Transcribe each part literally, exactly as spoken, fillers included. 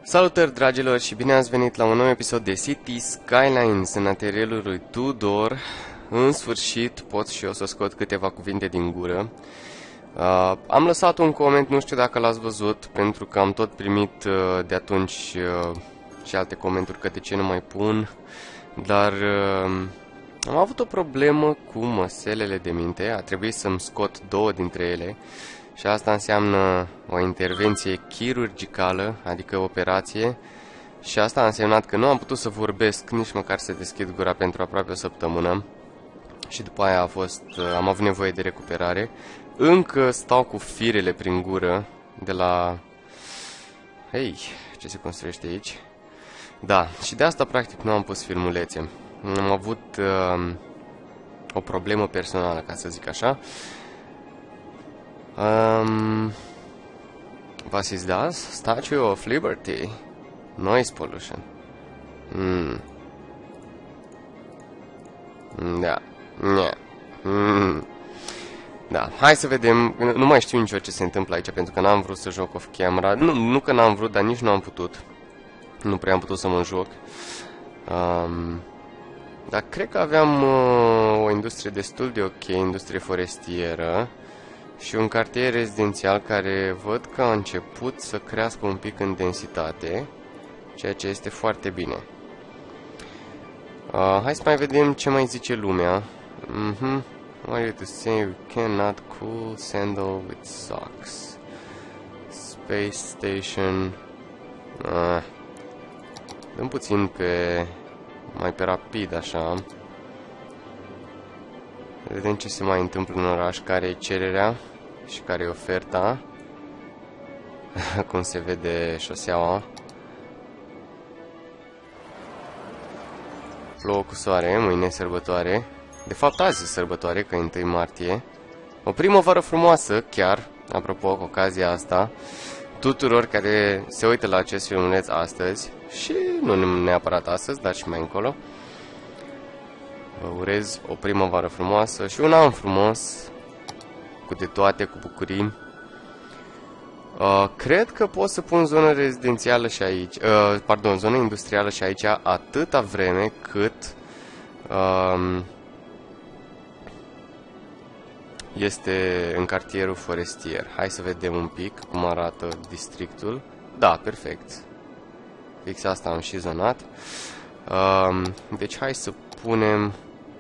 Salutări, dragilor, și bine ați venit la un nou episod de City Skylines în atelierul lui Tudor. În sfârșit pot și eu să scot câteva cuvinte din gură. Uh, am lăsat un coment, nu știu dacă l-ați văzut, pentru că am tot primit uh, de atunci uh, și alte comenturi că de ce nu mai pun. Dar uh, am avut o problemă cu măselele de minte, a trebuit să-mi scot două dintre ele. Și asta înseamnă o intervenție chirurgicală, adică operație. Și asta a însemnat că nu am putut să vorbesc, nici măcar să deschid gura pentru aproape o săptămână. Și după aia a fost, am avut nevoie de recuperare. Încă stau cu firele prin gură de la... Hei, ce se construiește aici? Da, și de asta practic nu am pus filmulețe. Am avut uh, o problemă personală, ca să zic așa. Um, was ist das? Statue of Liberty. Noise pollution. Mm. Da. Yeah. Mm. Da. Hai să vedem. Nu mai știu nici eu ce se întâmplă aici, pentru că n-am vrut să joc off camera. Nu, nu că n-am vrut, dar nici nu am putut. Nu prea am putut să mă joc. Um, dar cred că aveam uh, o industrie destul de ok, industrie forestieră. Și un cartier rezidențial care văd că a început să crească un pic în densitate, ceea ce este foarte bine. Uh, hai să mai vedem ce mai zice lumea. Mhm. What are you to say? We cannot cool sandal with socks. Space station. Uh. Dăm puțin pe... mai pe rapid, așa. Vedem ce se mai întâmplă în oraș, care e cererea și care e oferta. Cum se vede șoseaua. Plouă cu soare, mâine e sărbătoare. De fapt azi e sărbătoare, că e întâi martie. O primăvară frumoasă, chiar, apropo, cu ocazia asta, tuturor care se uită la acest filmuleț astăzi. Și nu neapărat astăzi, dar și mai încolo. Vă urez o primăvară frumoasă și un an frumos, cu de toate, cu bucurii. Uh, cred că pot să pun zonă rezidențială și aici, uh, pardon, zonă industrială și aici, atâta vreme cât uh, este în cartierul forestier. Hai să vedem un pic cum arată districtul. Da, perfect. Fix asta am și zonat. Uh, deci hai să punem...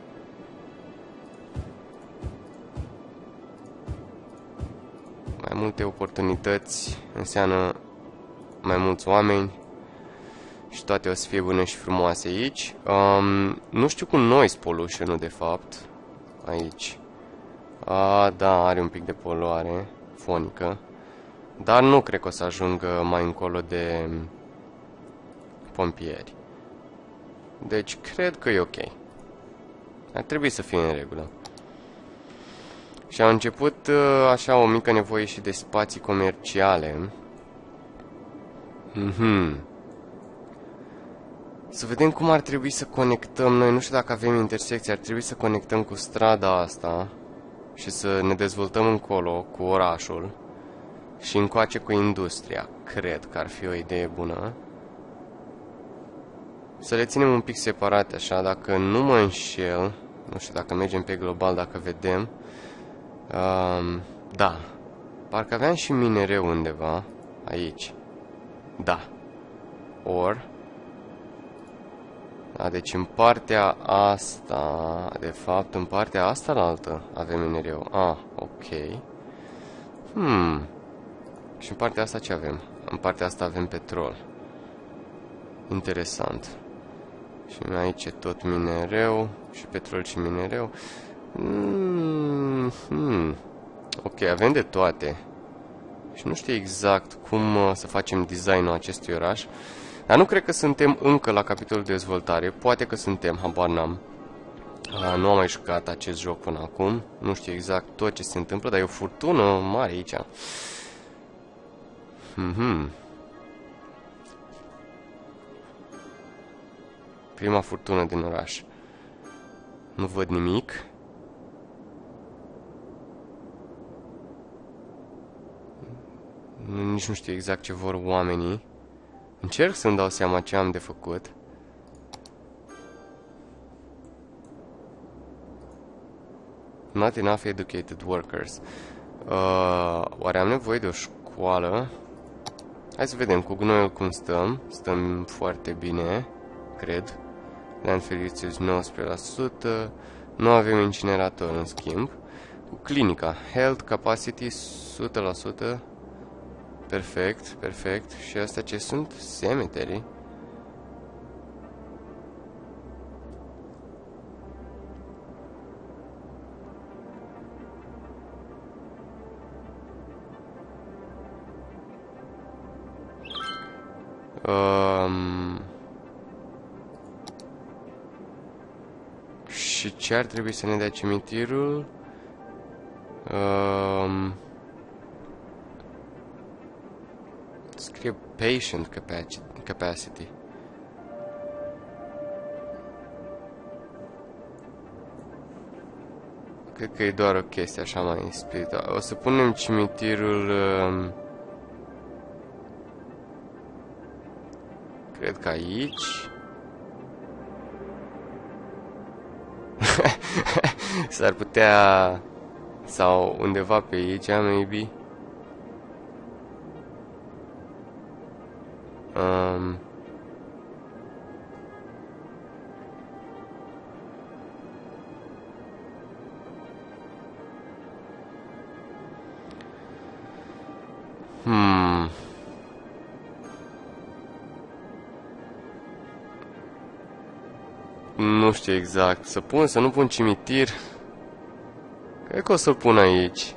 Mai multe oportunități înseamnă mai mulți oameni și toate o să fie bune și frumoase aici. Um, nu știu cum noise pollution-ul de fapt aici. A, da, are un pic de poluare fonică, dar nu cred că o să ajungă mai încolo de pompieri. Deci cred că e ok. Ar trebui să fie în regulă. Și a început așa o mică nevoie și de spații comerciale. Mhm. Să vedem cum ar trebui să conectăm noi. Nu știu dacă avem intersecții. Ar trebui să conectăm cu strada asta și să ne dezvoltăm încolo cu orașul și încoace cu industria. Cred că ar fi o idee bună. Să le ținem un pic separate așa. Dacă nu mă înșel, nu știu dacă mergem pe global, dacă vedem. Um, da, parcă aveam și minereu undeva aici. Da. Or. Da, deci în partea asta, de fapt, în partea asta la altă avem minereu. Ah, ok. Hmm. Și în partea asta ce avem? În partea asta avem petrol. Interesant. Și aici e tot minereu și petrol și minereu. Mm, hmm. Ok, avem de toate. Și nu știu exact cum uh, să facem designul acestui oraș. Dar nu cred că suntem încă la capitolul de dezvoltare. Poate că suntem, habar n-am. uh, Nu am mai jucat acest joc până acum. Nu știu exact tot ce se întâmplă, dar e o furtună mare aici. mm-hmm. Prima furtună din oraș. Nu văd nimic. Nici nu știu exact ce vor oamenii. Încerc să-mi dau seama ce am de făcut. Not enough educated workers. Uh, oare am nevoie de o școală? Hai să vedem cu gunoiul cum stăm. Stăm foarte bine, cred. Landfill usage nouăsprezece la sută. Nu avem incinerator, în schimb. Cu clinica. Health capacity o sută la sută. Perfect, perfect. Și astea ce sunt? Cemetery. Um, și ce ar trebui să ne dea cimitirul? Um, scrie patient capacity. Cred că e doar o chestie așa mai spirituală. O să punem cimitirul... Um, cred că aici. S-ar putea... Sau undeva pe aici, maybe. Um... Hmm... Nu știu exact. Să pun, să nu pun cimitir. Cred că o să-l pun aici.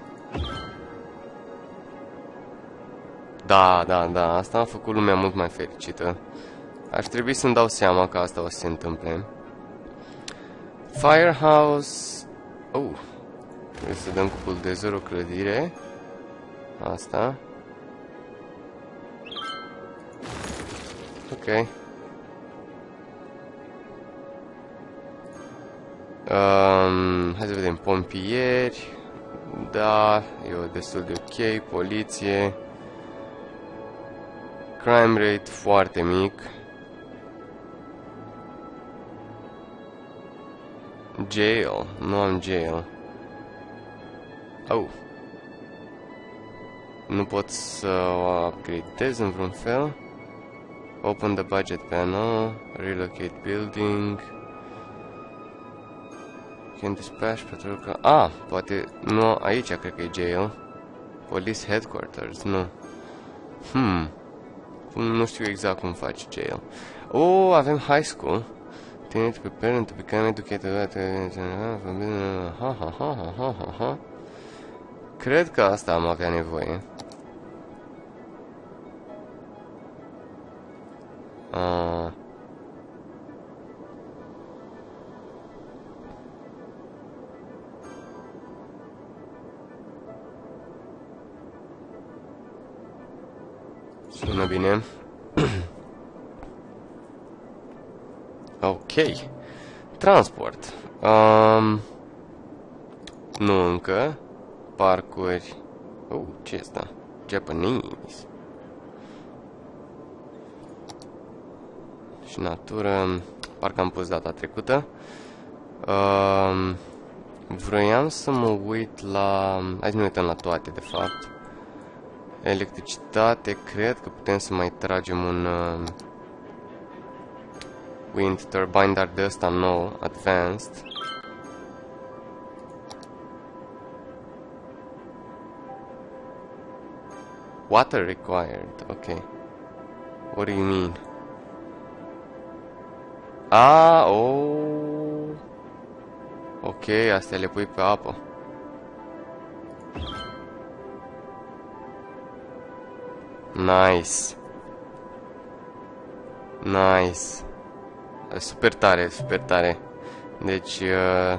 Da, da, da. Asta a făcut lumea mult mai fericită. Aș trebui să-mi dau seama că asta o să se întâmple. Firehouse. Oh. Trebuie să dăm cu buldozerul o clădire. Asta. Ok. Um, hai să vedem, pompieri. Da, e destul de ok. Poliție. Crime rate foarte mic. Jail, nu am jail. Oh. Nu pot să o upgradez în vreun fel. Open the budget panel. Relocate building. Can dispatch patrol car. Ah, poate nu, aici cred că e jail. Police headquarters, nu. Hmm. Nu știu exact cum faci jail. Oh, avem high school. Tine to prepare and to become educated. Ha ha ha ha ha ha ha. Cred că asta am avea nevoie. Ah. Sună bine. Ok. Transport. Um, nu încă. Parcuri. Oh, ce este asta? Japanese. Și natură. Parcă am pus data trecută. Um, vroiam să mă uit la... Hai să ne uităm la toate, de fapt. Electricitate, cred că putem să mai tragem un uh, wind turbine, dar de ăsta nou, advanced. Water required, ok. What do you mean? Ah, oh. Ok, astea le pui pe apă. Nice. Nice. Super tare, super tare. Deci... Uh...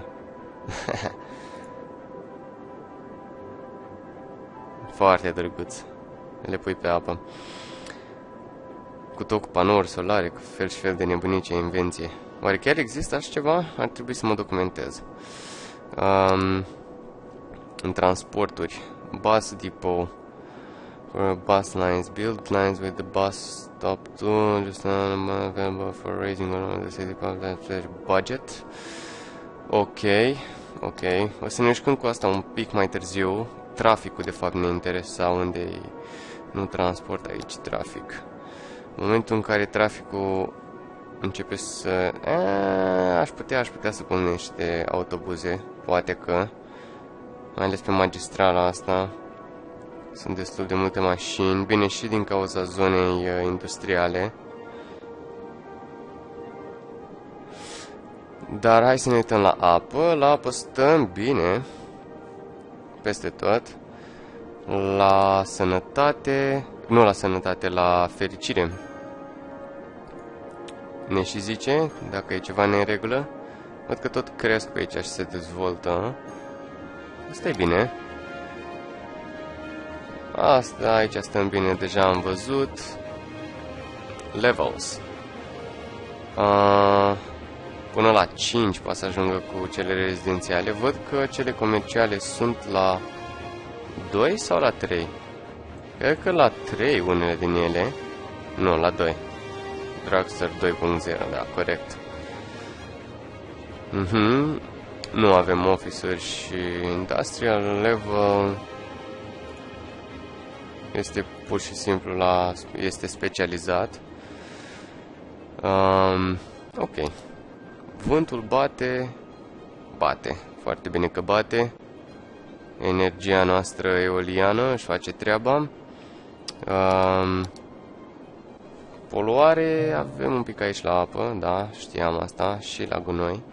foarte drăguț. Le pui pe apă. Cu tot cu panouri solare, cu fel și fel de nebunice invenție. Oare chiar există așa ceva? Ar trebui să mă documentez. Um, în transporturi. Bus depot. For bus lines, build lines with the bus stop to just available for raising on the city public budget. Ok, ok. O să ne jucăm cu asta un pic mai târziu. Traficul, de fapt, ne interesa, unde e, nu transport, aici trafic. În momentul în care traficul începe să... A, aș putea, aș putea să pun niște autobuze, poate că, mai ales pe magistrala asta, sunt destul de multe mașini, bine, și din cauza zonei uh, industriale. Dar hai să ne uităm la apă. La apă stăm bine, peste tot. La sănătate, nu la sănătate, la fericire. Ne și zice dacă e ceva neregulă. Văd că tot cresc pe aici și se dezvoltă. Asta e bine. Asta, aici stăm bine, deja am văzut. Levels. Uh, până la cinci poate să ajungă cu cele rezidențiale. Văd că cele comerciale sunt la doi sau la trei? Cred că la trei unele din ele. Nu, la doi. Dragster doi punct zero, da, corect. Mhm. Nu avem officer și industrial level. Este pur și simplu la... este specializat. Um, ok. Vântul bate. Bate. Foarte bine că bate. Energia noastră eoliană își face treaba. Um, poluare avem un pic aici la apă, da, știam asta, și la gunoi.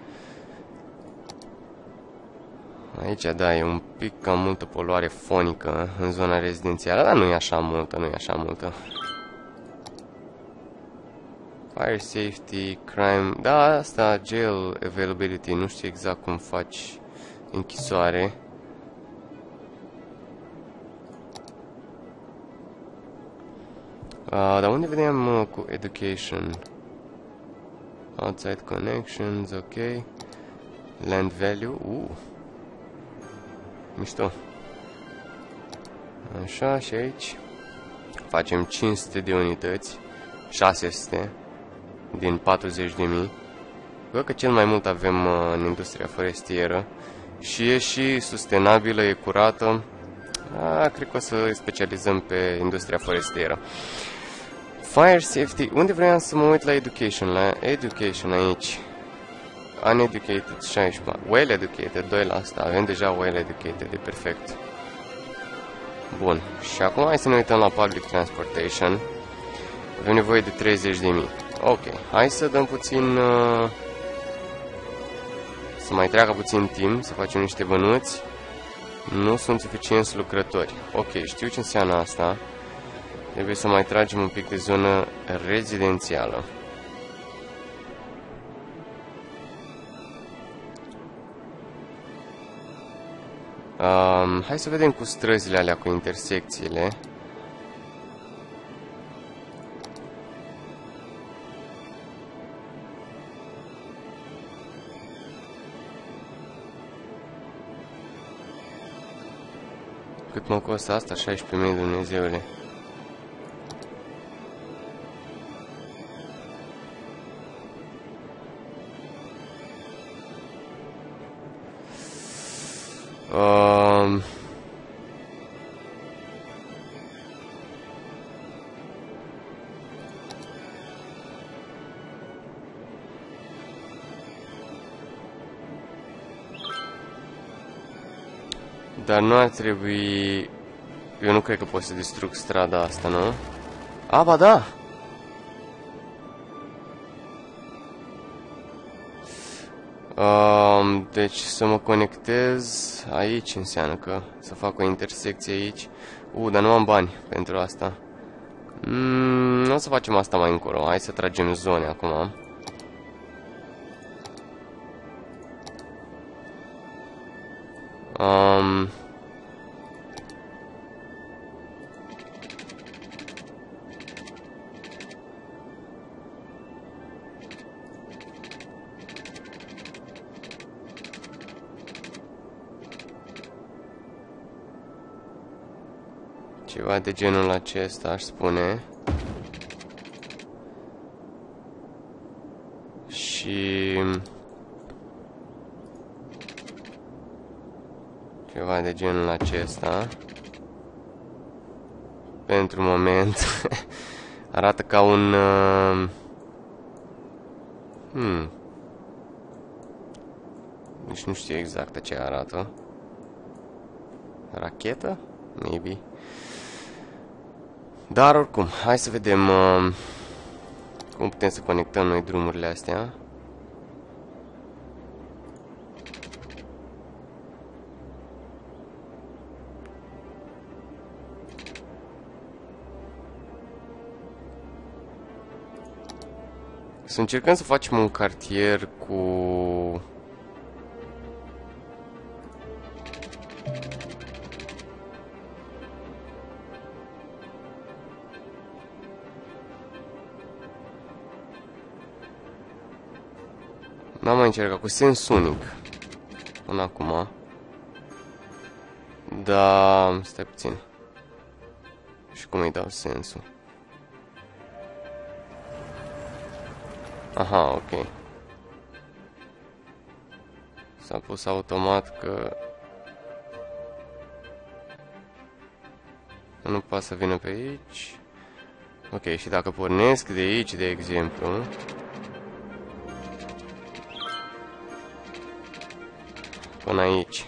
Aici, da, e un pic cam multă poluare fonică în zona rezidențială, dar nu e așa multă, nu e așa multă. Fire safety, crime, da, asta, jail availability, nu știu exact cum faci închisoare. Uh, dar unde vedem uh, cu education? Outside connections, ok. Land value, uh. Mișto. Așa, și aici facem cinci sute de unități, șase sute din patruzeci de mii. Văd că cel mai mult avem uh, în industria forestieră și e și sustenabilă, e curată. A, cred că o să specializăm pe industria forestieră. Fire safety, unde vreau să mă uit la education? La education aici. Uneducated, șaisprezece. Well educated, doi la sută. Avem deja well educated, e perfect. Bun. Și acum hai să ne uităm la public transportation. Avem nevoie de treizeci de mii. Ok. Hai să dăm puțin... Uh, să mai treacă puțin timp, să facem niște bănuți. Nu sunt suficienți lucrători. Ok, știu ce înseamnă asta. Trebuie să mai tragem un pic de zonă rezidențială. Um, hai să vedem cu străzile alea, cu intersecțiile. Cât mă costă asta? șaisprezece mii, Dumnezeule. Um... Dar nu ar trebui... Eu nu cred că pot să distrug strada asta, nu? A, ba da! Um, deci să mă conectez aici înseamnă că să fac o intersecție aici. U, dar nu am bani pentru asta. Mm, o să facem asta mai încolo. Hai să tragem zone acum. Um, Ceva de genul acesta, aș spune. Și... ceva de genul acesta. Pentru moment. Arată ca un... Uh... Hmm. Nici nu știu exact ce arată. Rachetă? Maybe. Dar oricum, hai să vedem uh, cum putem să conectăm noi drumurile astea. Să încercăm să facem un cartier cu... N-am mai încercat cu sens unic până acum. Da, stai puțin. Și cum îi dau sensul? Aha, ok. S-a pus automat că nu poate să vină pe aici. Ok, și dacă pornesc de aici, de exemplu, până aici.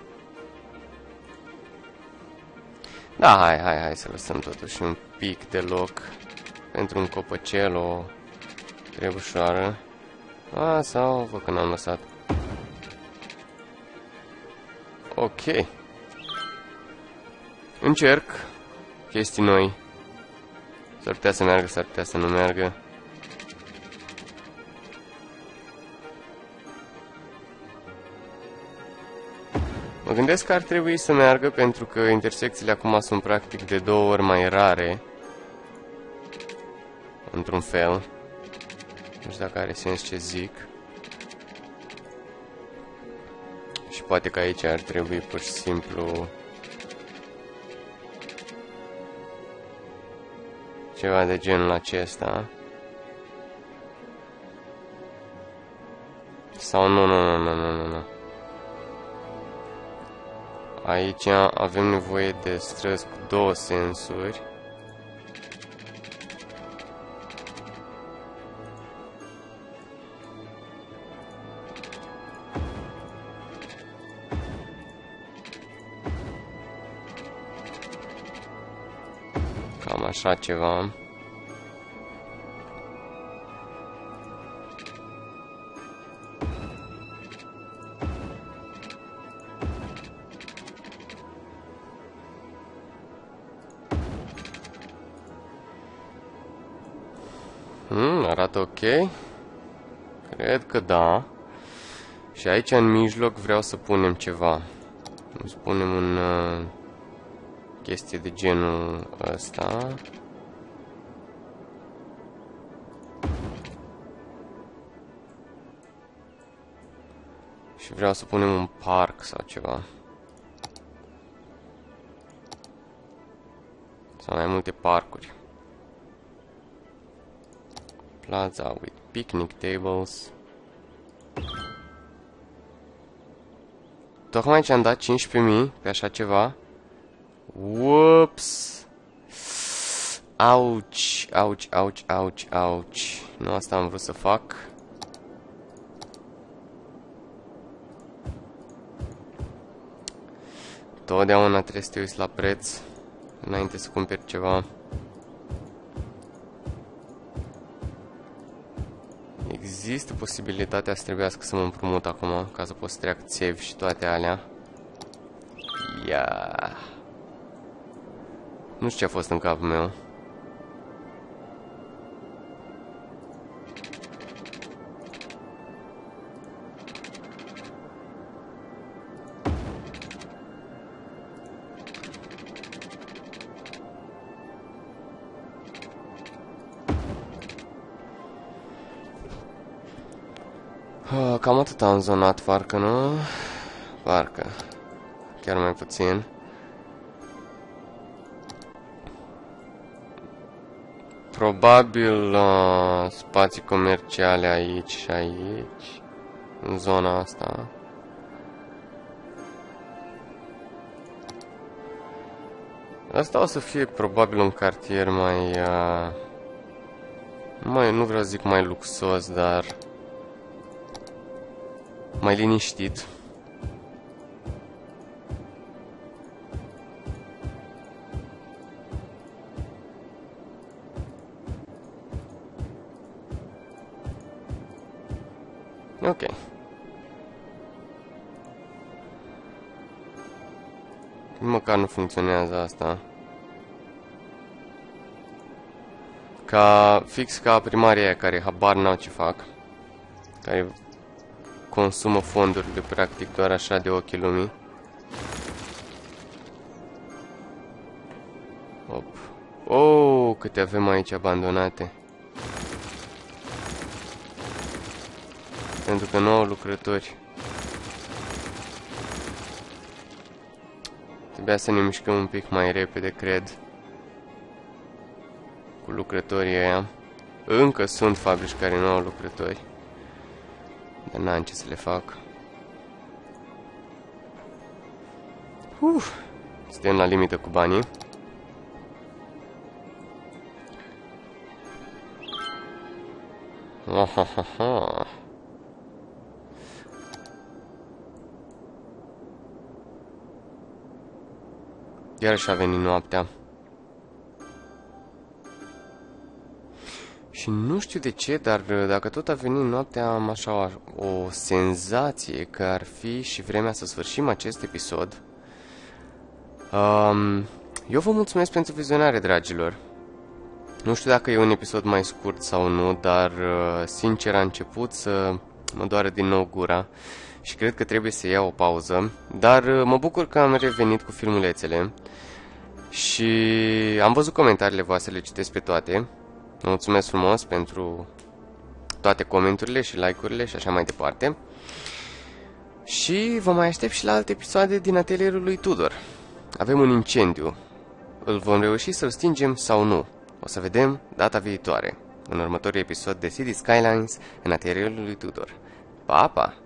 Da, hai, hai, hai să lăsăm totuși un pic de loc pentru un copăcel, o trebușoară. A, sau văd că n-am lăsat. Ok. Încerc chestii noi. S-ar putea să meargă, s-ar putea să nu meargă. Mă gândesc că ar trebui să meargă pentru că intersecțiile acum sunt practic de două ori mai rare. Într-un fel. Nu știu dacă are sens ce zic. Și poate că aici ar trebui pur și simplu ceva de genul acesta. Sau nu, nu, nu, nu, nu, nu. Aici avem nevoie de străzi cu două sensuri. Cam așa ceva. Hmm, arată ok. Cred că da. Și aici în mijloc vreau să punem ceva. Să punem un uh, chestie de genul ăsta. Și vreau să punem un parc sau ceva. Sau mai multe parcuri. Plaza with picnic tables. Tocmai ce am dat cincisprezece mii pe așa ceva. Whoops. Auci, auci, auci, auci, auci. Nu asta am vrut să fac. Totdeauna trebuie să te uiți la preț înainte să cumperi ceva. Există posibilitatea să trebuiască să mă împrumut acum, ca să pot să treac țevi și toate alea. Ia. Nu știu ce a fost în capul meu. Cam atât am zonat, parcă, nu? Parcă. Chiar mai puțin. probabil uh, spații comerciale aici și aici, în zona asta. Asta o să fie probabil un cartier mai, uh, mai, nu vreau să zic mai luxos, dar mai liniștit. Ok. Măcar nu funcționează asta. Ca, fix ca primarii aia care habar n-au ce fac. Care consumă fondurile practic doar așa de ochii lumii. Op. Oh, câte avem aici abandonate. Pentru că nu au lucrători. Trebuia să ne mișcăm un pic mai repede, cred. Cu lucrătorii ăia. Încă sunt fabrici care nu au lucrători. Dar n-am ce să le fac. Uf, suntem la limită cu banii. Ohohoho. Iarăși a venit noaptea. Și nu știu de ce, dar dacă tot a venit noaptea, am așa o senzație că ar fi și vremea să sfârșim acest episod. Um, eu vă mulțumesc pentru vizionare, dragilor. Nu știu dacă e un episod mai scurt sau nu, dar sincer a început să mă doară din nou gura. Și cred că trebuie să iau o pauză. Dar mă bucur că am revenit cu filmulețele. Și am văzut comentariile voastre, le citesc pe toate. Mulțumesc frumos pentru toate comenturile și like-urile și așa mai departe. Și vă mai aștept și la alte episoade din atelierul lui Tudor. Avem un incendiu. Îl vom reuși să-l stingem sau nu? O să vedem data viitoare, în următorul episod de Cities Skylines în atelierul lui Tudor. Pa, pa!